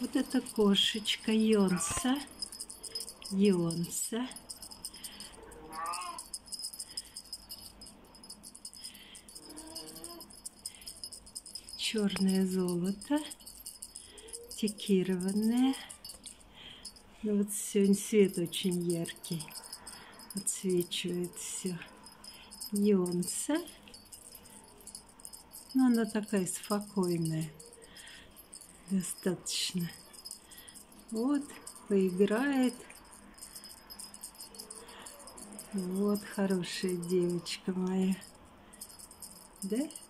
Вот эта кошечка Йонса. Йонса. Черное золото. Текированное. Ну вот сегодня свет очень яркий. Отсвечивает все. Йонса. Но она такая спокойная. Достаточно. Вот, поиграет. Вот хорошая девочка моя. Да?